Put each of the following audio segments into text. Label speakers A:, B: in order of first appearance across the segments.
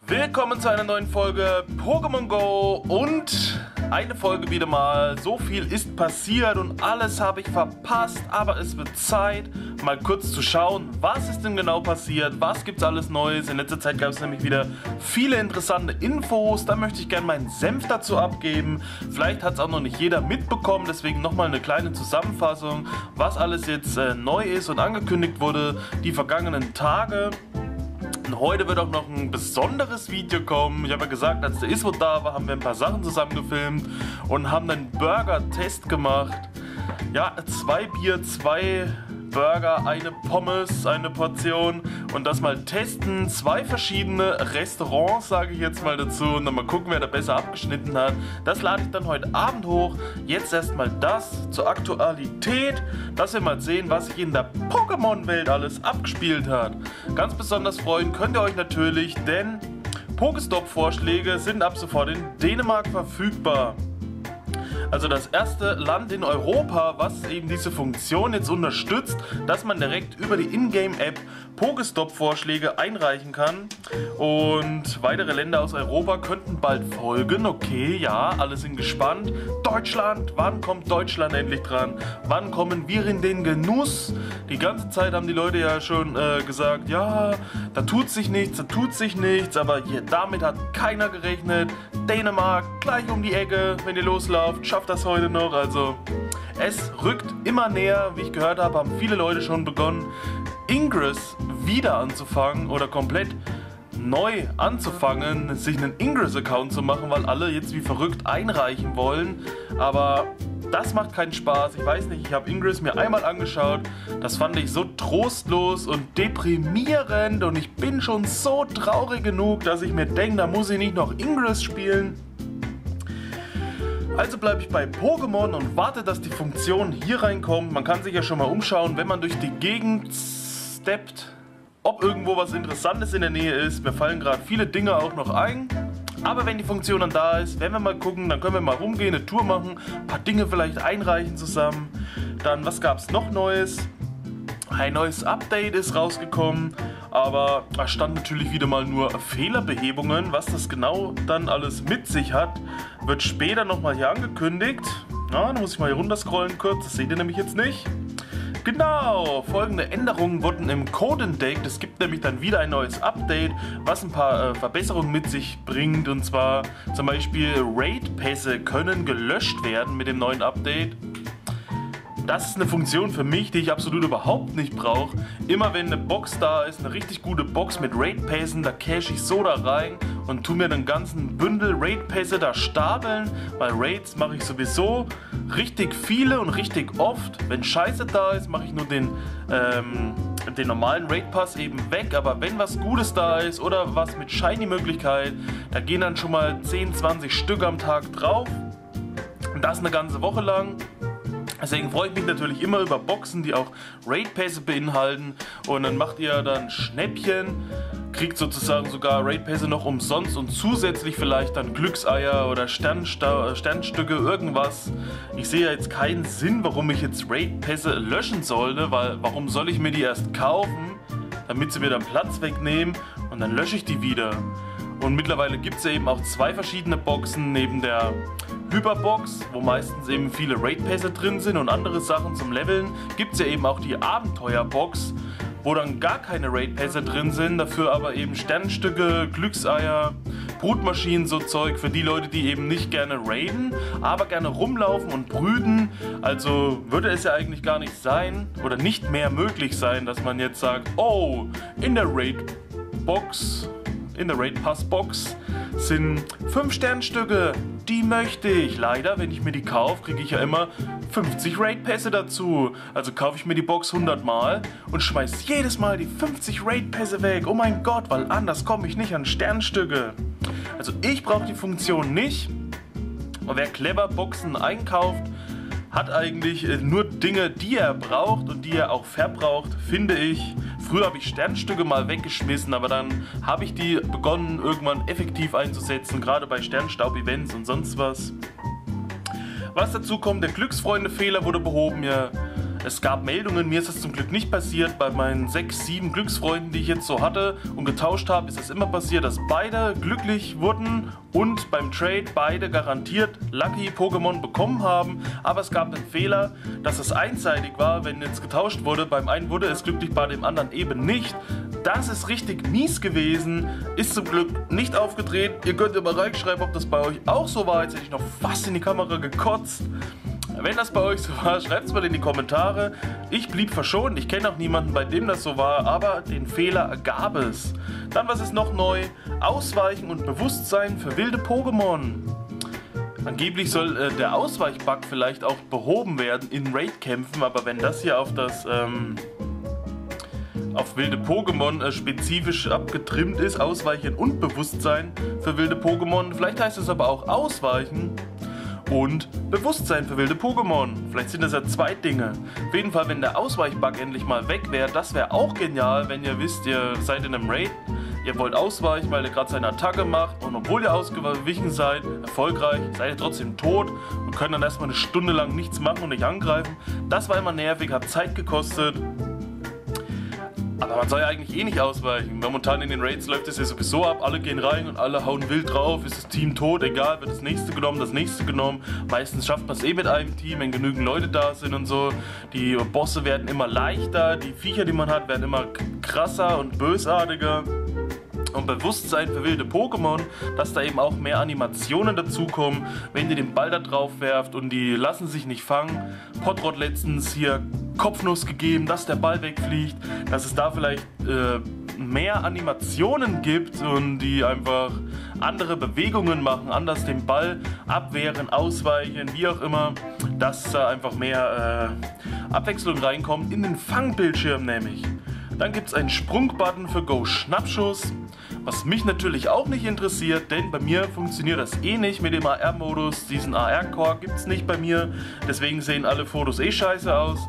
A: Willkommen zu einer neuen Folge Pokémon Go und eine Folge wieder mal. So viel ist passiert und alles habe ich verpasst, aber es wird Zeit, mal kurz zu schauen, was ist denn genau passiert, was gibt's alles Neues. In letzter Zeit gab es nämlich wieder viele interessante Infos, da möchte ich gerne meinen Senf dazu abgeben. Vielleicht hat es auch noch nicht jeder mitbekommen, deswegen nochmal eine kleine Zusammenfassung, was alles jetzt neu ist und angekündigt wurde die vergangenen Tage. Und heute wird auch noch ein besonderes Video kommen. Ich habe ja gesagt, als der Iswo da war, haben wir ein paar Sachen zusammen gefilmt und haben einen Burger-Test gemacht. Ja, 2 Bier, 2 Burger, eine Pommes, eine Portion und das mal testen. 2 verschiedene Restaurants, sage ich jetzt mal dazu, und dann mal gucken, wer da besser abgeschnitten hat. Das lade ich dann heute Abend hoch. Jetzt erstmal das zur Aktualität, dass wir mal sehen, was sich in der Pokémon-Welt alles abgespielt hat. Ganz besonders freuen könnt ihr euch natürlich, denn Pokestop-Vorschläge sind ab sofort in Dänemark verfügbar. Also das erste Land in Europa, was eben diese Funktion jetzt unterstützt, dass man direkt über die Ingame-App Pokestop-Vorschläge einreichen kann. Und weitere Länder aus Europa könnten bald folgen. Okay, ja, alle sind gespannt. Deutschland, wann kommt Deutschland endlich dran? Wann kommen wir in den Genuss? Die ganze Zeit haben die Leute ja schon gesagt, ja, da tut sich nichts, aber hier, damit hat keiner gerechnet. Dänemark, gleich um die Ecke, wenn ihr loslauft, schafft das heute noch. Also es rückt immer näher, wie ich gehört habe, haben viele Leute schon begonnen, Ingress wieder anzufangen oder komplett neu anzufangen, sich einen Ingress-Account zu machen, weil alle jetzt wie verrückt einreichen wollen. Aber das macht keinen Spaß. Ich weiß nicht, ich habe Ingress mir einmal angeschaut. Das fand ich so trostlos und deprimierend und ich bin schon so traurig genug, dass ich mir denke, da muss ich nicht noch Ingress spielen. Also bleibe ich bei Pokémon und warte, dass die Funktion hier reinkommt. Man kann sich ja schon mal umschauen, wenn man durch die Gegend steppt, ob irgendwo was Interessantes in der Nähe ist. Mir fallen gerade viele Dinge auch noch ein. Aber wenn die Funktion dann da ist, werden wir mal gucken, dann können wir mal rumgehen, eine Tour machen, ein paar Dinge vielleicht einreichen zusammen. Dann, was gab es noch Neues? Ein neues Update ist rausgekommen, aber da stand natürlich wieder mal nur Fehlerbehebungen. Was das genau dann alles mit sich hat, wird später nochmal hier angekündigt. Na, da muss ich mal hier runterscrollen kurz, das seht ihr nämlich jetzt nicht. Genau, folgende Änderungen wurden im Code entdeckt. Es gibt nämlich dann wieder ein neues Update, was ein paar Verbesserungen mit sich bringt. Und zwar zum Beispiel Raid-Pässe können gelöscht werden mit dem neuen Update. Das ist eine Funktion für mich, die ich absolut überhaupt nicht brauche. Immer wenn eine Box da ist, eine richtig gute Box mit Raid-Pässen, da cache ich so da rein und tue mir den ganzen Bündel Raid-Pässe da stapeln. Weil Raids mache ich sowieso richtig viele und richtig oft. Wenn Scheiße da ist, mache ich nur den normalen Raid-Pass eben weg. Aber wenn was Gutes da ist oder was mit Shiny-Möglichkeit, da gehen dann schon mal 10, 20 Stück am Tag drauf. Und das eine ganze Woche lang. Deswegen freue ich mich natürlich immer über Boxen, die auch Raid-Pässe beinhalten. Und dann macht ihr dann Schnäppchen, kriegt sozusagen sogar Raid-Pässe noch umsonst und zusätzlich vielleicht dann Glückseier oder Sternstücke, irgendwas. Ich sehe jetzt keinen Sinn, warum ich jetzt Raid-Pässe löschen sollte, weil warum soll ich mir die erst kaufen, damit sie mir dann Platz wegnehmen und dann lösche ich die wieder. Und mittlerweile gibt es ja eben auch 2 verschiedene Boxen neben der Hyperbox, wo meistens eben viele Raid-Pässe drin sind und andere Sachen zum Leveln, gibt es ja eben auch die Abenteuerbox, wo dann gar keine Raid-Pässe drin sind, dafür aber eben Sternstücke, Glückseier, Brutmaschinen, so Zeug für die Leute, die eben nicht gerne raiden, aber gerne rumlaufen und brüten. Also würde es ja eigentlich gar nicht sein oder nicht mehr möglich sein, dass man jetzt sagt, oh, in der Raid-Box, in der Raid-Pass-Box sind 5 Sternstücke, die möchte ich. Leider, wenn ich mir die kaufe, kriege ich ja immer 50 Raid-Pässe dazu. Also kaufe ich mir die Box 100 Mal und schmeiß jedes Mal die 50 Raid-Pässe weg. Oh mein Gott, weil anders komme ich nicht an Sternstücke. Also ich brauche die Funktion nicht. Und wer clever Boxen einkauft, hat eigentlich nur Dinge, die er braucht und die er auch verbraucht, finde ich. Früher habe ich Sternstücke mal weggeschmissen, aber dann habe ich die begonnen irgendwann effektiv einzusetzen, gerade bei Sternstaub-Events und sonst was. Was dazu kommt, der Glücksfreunde-Fehler wurde behoben, ja. Es gab Meldungen, mir ist es zum Glück nicht passiert. Bei meinen 6, 7 Glücksfreunden, die ich jetzt so hatte und getauscht habe, ist es immer passiert, dass beide glücklich wurden und beim Trade beide garantiert Lucky Pokémon bekommen haben. Aber es gab einen Fehler, dass es einseitig war, wenn jetzt getauscht wurde. Beim einen wurde es glücklich, bei dem anderen eben nicht. Das ist richtig mies gewesen, ist zum Glück nicht aufgetreten. Ihr könnt ja mal reinschreiben, ob das bei euch auch so war. Jetzt hätte ich noch fast in die Kamera gekotzt. Wenn das bei euch so war, schreibt es mal in die Kommentare. Ich blieb verschont, ich kenne auch niemanden, bei dem das so war, aber den Fehler gab es. Dann, was ist noch neu? Ausweichen und Bewusstsein für wilde Pokémon. Angeblich soll der Ausweichbug vielleicht auch behoben werden in Raid-Kämpfen, aber wenn das hier auf wilde Pokémon spezifisch abgetrimmt ist, Ausweichen und Bewusstsein für wilde Pokémon, vielleicht heißt es aber auch Ausweichen und Bewusstsein für wilde Pokémon. Vielleicht sind das ja 2 Dinge. Auf jeden Fall, wenn der Ausweichbug endlich mal weg wäre, das wäre auch genial, wenn ihr wisst, ihr seid in einem Raid, ihr wollt ausweichen, weil ihr gerade seine Attacke macht und obwohl ihr ausgewichen seid, erfolgreich, seid ihr trotzdem tot und könnt dann erstmal eine Stunde lang nichts machen und nicht angreifen. Das war immer nervig, hat Zeit gekostet. Aber man soll ja eigentlich eh nicht ausweichen. Momentan in den Raids läuft es ja sowieso ab. Alle gehen rein und alle hauen wild drauf. Ist das Team tot? Egal, wird das nächste genommen. Meistens schafft man es eh mit einem Team, wenn genügend Leute da sind und so. Die Bosse werden immer leichter. Die Viecher, die man hat, werden immer krasser und bösartiger. Und Bewusstsein für wilde Pokémon, dass da eben auch mehr Animationen dazukommen, wenn ihr den Ball da drauf werft und die lassen sich nicht fangen. Potrot letztens hier Kopfnuss gegeben, dass der Ball wegfliegt, dass es da vielleicht mehr Animationen gibt und die einfach andere Bewegungen machen, anders den Ball abwehren, ausweichen, wie auch immer, dass da einfach mehr Abwechslung reinkommt in den Fangbildschirm nämlich. Dann gibt es einen Sprungbutton für Go Schnappschuss, was mich natürlich auch nicht interessiert, denn bei mir funktioniert das eh nicht mit dem AR-Modus. Diesen AR-Core gibt es nicht bei mir, deswegen sehen alle Fotos eh scheiße aus.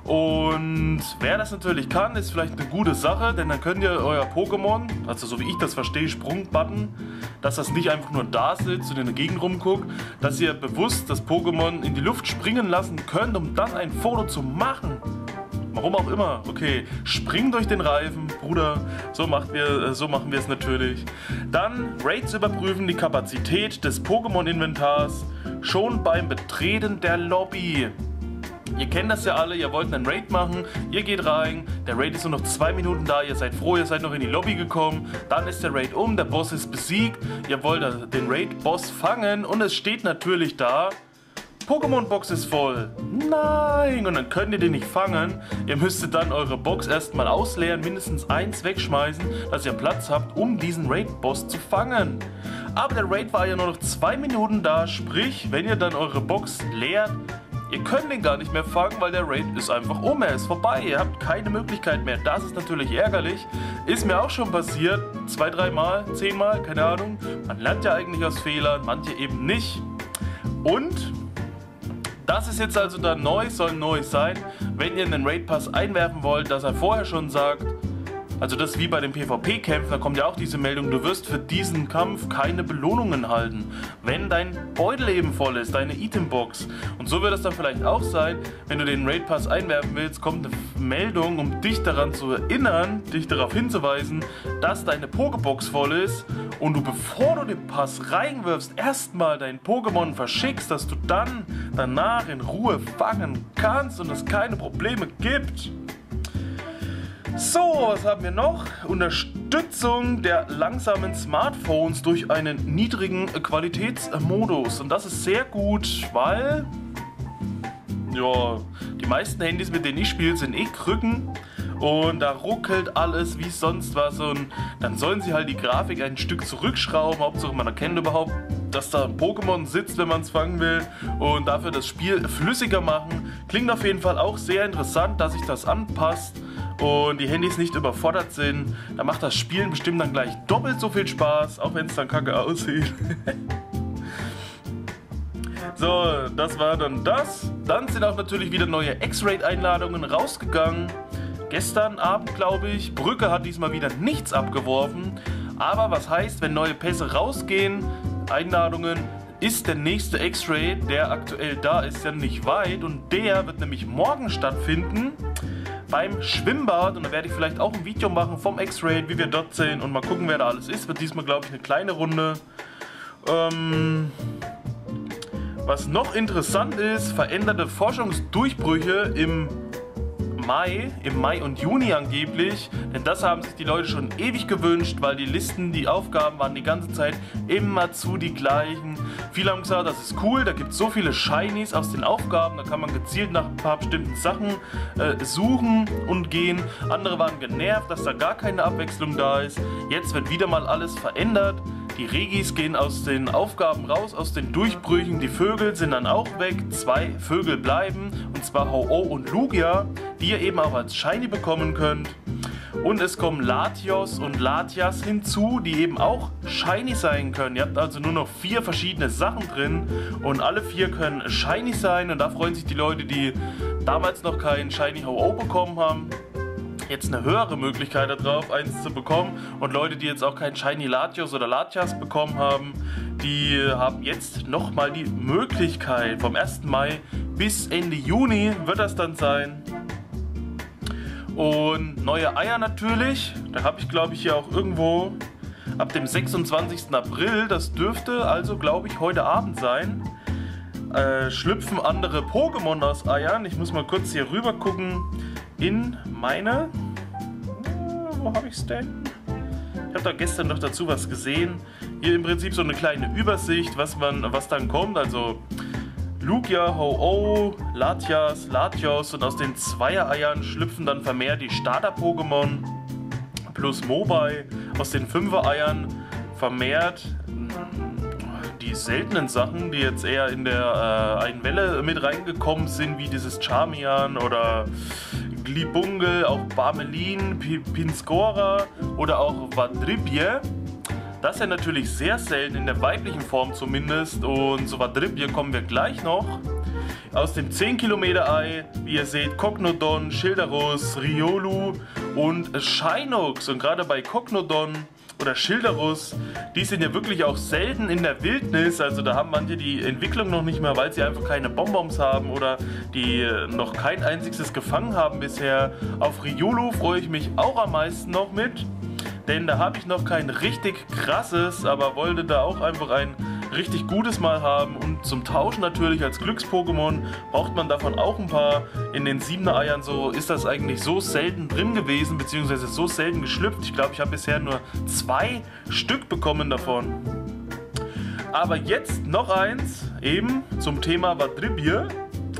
A: Und wer das natürlich kann, ist vielleicht eine gute Sache, denn dann könnt ihr euer Pokémon, also so wie ich das verstehe, Sprungbutton, dass das nicht einfach nur da sitzt und in der Gegend rumguckt, dass ihr bewusst das Pokémon in die Luft springen lassen könnt, um dann ein Foto zu machen. Warum auch immer. Okay, spring durch den Reifen, Bruder. So machen wir es natürlich. Dann Raids überprüfen die Kapazität des Pokémon-Inventars schon beim Betreten der Lobby. Ihr kennt das ja alle, ihr wollt einen Raid machen, ihr geht rein, der Raid ist nur noch 2 Minuten da, ihr seid froh, ihr seid noch in die Lobby gekommen, dann ist der Raid der Boss ist besiegt, ihr wollt den Raid-Boss fangen und es steht natürlich da, Pokémon-Box ist voll. Nein! Und dann könnt ihr den nicht fangen. Ihr müsstet dann eure Box erstmal ausleeren, mindestens 1 wegschmeißen, dass ihr Platz habt, um diesen Raid-Boss zu fangen. Aber der Raid war ja nur noch 2 Minuten da, sprich, wenn ihr dann eure Box leert, ihr könnt den gar nicht mehr fangen, weil der Raid ist einfach er ist vorbei. Ihr habt keine Möglichkeit mehr. Das ist natürlich ärgerlich. Ist mir auch schon passiert. 2, 3 Mal, 10 Mal, keine Ahnung. Man lernt ja eigentlich aus Fehlern, manche eben nicht. Und das ist jetzt also dann neu, soll neu sein, wenn ihr einen Raid-Pass einwerfen wollt, dass er vorher schon sagt, also das ist wie bei den PvP-Kämpfen, da kommt ja auch diese Meldung, du wirst für diesen Kampf keine Belohnungen erhalten, wenn dein Beutel eben voll ist, deine Itembox. Und so wird es dann vielleicht auch sein, wenn du den Raid-Pass einwerfen willst, kommt eine Meldung, um dich daran zu erinnern, dich darauf hinzuweisen, dass deine Pokebox voll ist und du, bevor du den Pass reinwirfst, erstmal dein Pokémon verschickst, dass du dann danach in Ruhe fangen kannst und es keine Probleme gibt. So, was haben wir noch? Unterstützung der langsamen Smartphones durch einen niedrigen Qualitätsmodus. Und das ist sehr gut, weil ja, die meisten Handys, mit denen ich spiele, sind eh Krücken. Und da ruckelt alles wie sonst was. Und dann sollen sie halt die Grafik ein Stück zurückschrauben. Hauptsache man erkennt überhaupt, dass da ein Pokémon sitzt, wenn man es fangen will. Und dafür das Spiel flüssiger machen. Klingt auf jeden Fall auch sehr interessant, dass sich das anpasst und die Handys nicht überfordert sind. Da macht das Spielen bestimmt dann gleich doppelt so viel Spaß, auch wenn es dann kacke aussieht. So, das war dann das. Dann sind auch natürlich wieder neue X-Raid-Einladungen rausgegangen. Gestern Abend, glaube ich. Brücke hat diesmal wieder nichts abgeworfen. Aber was heißt, wenn neue Pässe rausgehen, Einladungen, ist der nächste X-Raid, der aktuell da ist, ja nicht weit. Und der wird nämlich morgen stattfinden beim Schwimmbad. Und da werde ich vielleicht auch ein Video machen vom X-Raid, wie wir dort sind und mal gucken, wer da alles ist. Wird diesmal, glaube ich, eine kleine Runde. Was noch interessant ist, veränderte Forschungsdurchbrüche im Mai und Juni angeblich, denn das haben sich die Leute schon ewig gewünscht, weil die Listen, die Aufgaben waren die ganze Zeit immerzu die gleichen. Viele haben gesagt, das ist cool, da gibt es so viele Shinies aus den Aufgaben, da kann man gezielt nach ein paar bestimmten Sachen suchen und gehen. Andere waren genervt, dass da gar keine Abwechslung da ist. Jetzt wird wieder mal alles verändert. Die Regis gehen aus den Aufgaben raus, aus den Durchbrüchen. Die Vögel sind dann auch weg. 2 Vögel bleiben, und zwar Ho-Oh und Lugia, die ihr eben auch als Shiny bekommen könnt. Und es kommen Latios und Latias hinzu, die eben auch Shiny sein können. Ihr habt also nur noch 4 verschiedene Sachen drin und alle 4 können Shiny sein. Und da freuen sich die Leute, die damals noch keinen Shiny Ho-Oh bekommen haben, jetzt eine höhere Möglichkeit darauf, eins zu bekommen. Und Leute, die jetzt auch kein Shiny Latios oder Latias bekommen haben, die haben jetzt nochmal die Möglichkeit. Vom 1. Mai bis Ende Juni wird das dann sein. Und neue Eier natürlich. Da habe ich, glaube ich, hier auch irgendwo ab dem 26. April, das dürfte also, glaube ich, heute Abend sein, schlüpfen andere Pokémon aus Eiern. Ich muss mal kurz hier rüber gucken in meine... Wo habe ich es denn? Ich habe da gestern noch dazu was gesehen. Hier im Prinzip so eine kleine Übersicht, was dann kommt. Also Lugia, Ho-Oh, Latias, Latios, und aus den Zweier-Eiern schlüpfen dann vermehrt die Starter-Pokémon plus Mobile. Aus den 5er-Eiern vermehrt die seltenen Sachen, die jetzt eher in der einen Welle mit reingekommen sind, wie dieses Charmian oder Glibungel, auch Barmelin, Pinscora oder auch Vadribje. Das ist ja natürlich sehr selten, in der weiblichen Form zumindest, und zu Vadribje kommen wir gleich noch. Aus dem 10 Kilometer Ei, wie ihr seht, Cognodon, Schilderus, Riolu und Shinox. Und gerade bei Cognodon oder Schilderus, die sind ja wirklich auch selten in der Wildnis. Also da haben manche die Entwicklung noch nicht mehr, weil sie einfach keine Bonbons haben oder die noch kein einziges gefangen haben bisher. Auf Riolu freue ich mich auch am meisten noch mit, denn da habe ich noch kein richtig krasses, aber wollte da auch einfach ein richtig gutes mal haben. Und zum Tauschen natürlich als Glücks-Pokémon braucht man davon auch ein paar. In den 7er Eiern so ist das eigentlich so selten drin gewesen, beziehungsweise so selten geschlüpft. Ich glaube, ich habe bisher nur 2 Stück bekommen davon. Aber jetzt noch eins, eben zum Thema Vadribje,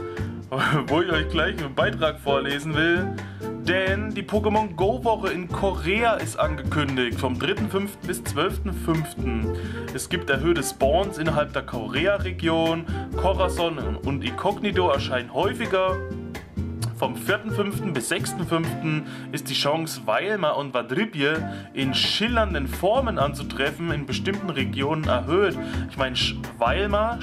A: wo ich euch gleich einen Beitrag vorlesen will. Denn die Pokémon Go Woche in Korea ist angekündigt, vom 3.5. bis 12.5. Es gibt erhöhte Spawns innerhalb der Korea-Region, Corazon und Incognito erscheinen häufiger. Vom 4.5. bis 6.5. ist die Chance, Wailmer und Vadribje in schillernden Formen anzutreffen, in bestimmten Regionen erhöht. Ich meine, Wailmer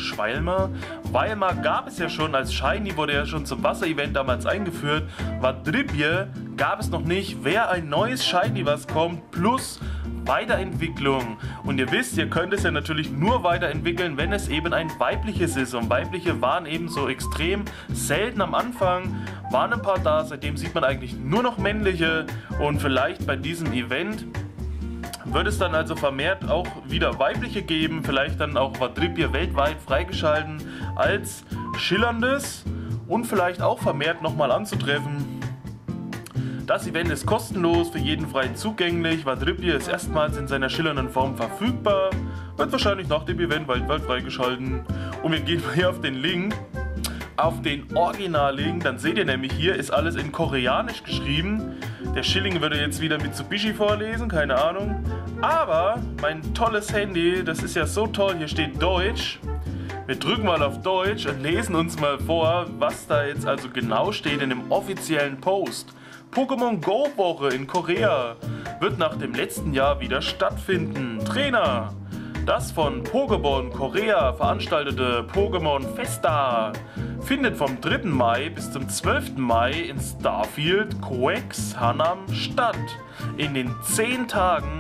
A: gab es ja schon als Shiny, wurde ja schon zum Wasser-Event damals eingeführt. Vadribje gab es noch nicht. Wäre ein neues Shiny, was kommt, plus Weiterentwicklung. Und ihr wisst, ihr könnt es ja natürlich nur weiterentwickeln, wenn es eben ein weibliches ist. Und weibliche waren eben so extrem selten am Anfang. Waren ein paar da, seitdem sieht man eigentlich nur noch männliche. Und vielleicht bei diesem Event wird es dann also vermehrt auch wieder weibliche geben. Vielleicht dann auch Vadribje weltweit freigeschalten als schillerndes und vielleicht auch vermehrt nochmal anzutreffen. Das Event ist kostenlos, für jeden frei zugänglich. Vadribje ist erstmals in seiner schillernden Form verfügbar. Wird wahrscheinlich nach dem Event weltweit freigeschalten. Und wir gehen hier auf den Link, auf den Original-Link. Dann seht ihr nämlich, hier ist alles in Koreanisch geschrieben. Der Schilling würde jetzt wieder Mitsubishi vorlesen, keine Ahnung. Aber mein tolles Handy, das ist ja so toll, hier steht Deutsch. Wir drücken mal auf Deutsch und lesen uns mal vor, was da jetzt also genau steht in dem offiziellen Post. Pokémon Go Woche in Korea wird nach dem letzten Jahr wieder stattfinden. Trainer: Das von Pokémon Korea veranstaltete Pokémon Festa findet vom 3. Mai bis zum 12. Mai in Starfield Coex Hanam statt. In den 10 Tagen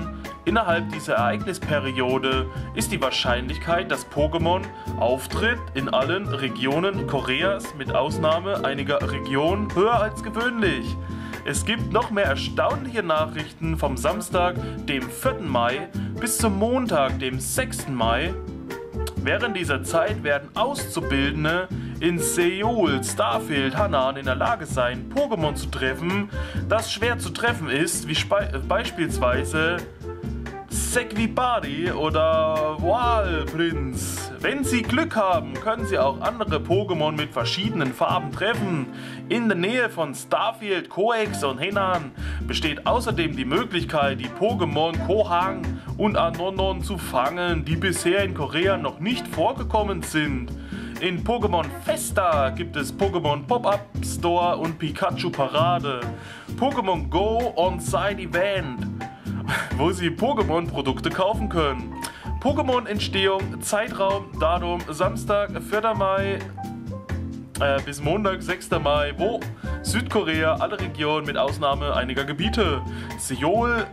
A: Innerhalb dieser Ereignisperiode ist die Wahrscheinlichkeit, dass Pokémon auftritt, in allen Regionen Koreas mit Ausnahme einiger Regionen höher als gewöhnlich. Es gibt noch mehr erstaunliche Nachrichten vom Samstag, dem 4. Mai, bis zum Montag, dem 6. Mai. Während dieser Zeit werden Auszubildende in Seoul, Starfield, Hanan in der Lage sein, Pokémon zu treffen, das schwer zu treffen ist, wie beispielsweise Sekvibari oder Walprinz. Wenn Sie Glück haben, können Sie auch andere Pokémon mit verschiedenen Farben treffen. In der Nähe von Starfield, Coex und Henan besteht außerdem die Möglichkeit, die Pokémon Kohang und Anonon zu fangen, die bisher in Korea noch nicht vorgekommen sind. In Pokémon Festa gibt es Pokémon Pop-Up Store und Pikachu Parade. Pokémon Go On-Site Event, wo Sie Pokémon-Produkte kaufen können. Pokémon-Entstehung, Zeitraum, Datum, Samstag, 4. Mai bis Montag, 6. Mai, wo? Südkorea, alle Regionen mit Ausnahme einiger Gebiete. Seoul,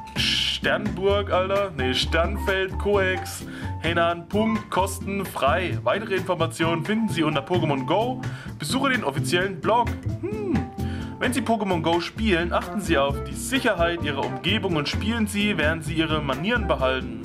A: Sternfeld, Coex, Henan, Punkt, kostenfrei. Weitere Informationen finden Sie unter Pokémon Go. Besuche den offiziellen Blog. Wenn Sie Pokémon Go spielen, achten Sie auf die Sicherheit Ihrer Umgebung und spielen Sie, während Sie Ihre Manieren behalten.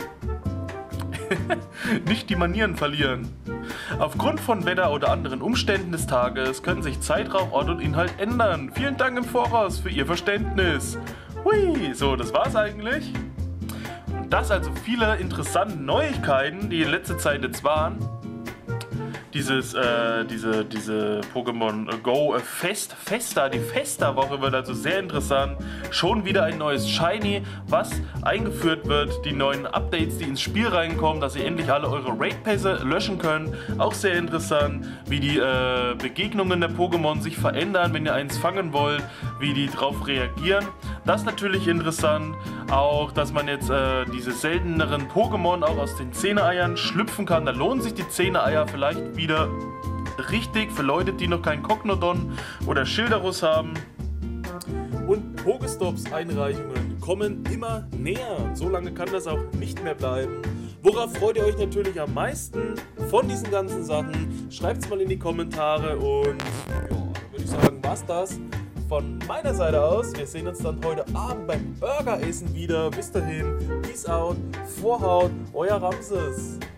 A: Nicht die Manieren verlieren. Aufgrund von Wetter oder anderen Umständen des Tages können sich Zeitraum, Ort und Inhalt ändern. Vielen Dank im Voraus für Ihr Verständnis. Hui, so, das war's eigentlich. Und das also viele interessante Neuigkeiten, die in letzter Zeit jetzt waren. Diese Pokémon Go Festa, die Festa-Woche wird also sehr interessant. Schon wieder ein neues Shiny, was eingeführt wird. Die neuen Updates, die ins Spiel reinkommen, dass ihr endlich alle eure Raid-Pässe löschen könnt. Auch sehr interessant, wie die Begegnungen der Pokémon sich verändern, wenn ihr eins fangen wollt, wie die darauf reagieren. Das ist natürlich interessant. Auch, dass man jetzt diese selteneren Pokémon auch aus den 10er-Eiern schlüpfen kann. Da lohnen sich die 10er-Eier vielleicht wieder richtig für Leute, die noch keinen Kognodon oder Schilderus haben. Und Pokestops-Einreichungen kommen immer näher. So lange kann das auch nicht mehr bleiben. Worauf freut ihr euch natürlich am meisten von diesen ganzen Sachen? Schreibt es mal in die Kommentare und ja, dann würde ich sagen, war's das von meiner Seite aus. Wir sehen uns dann heute Abend beim Burgeressen wieder. Bis dahin, peace out, Vorhaut, euer Ramses.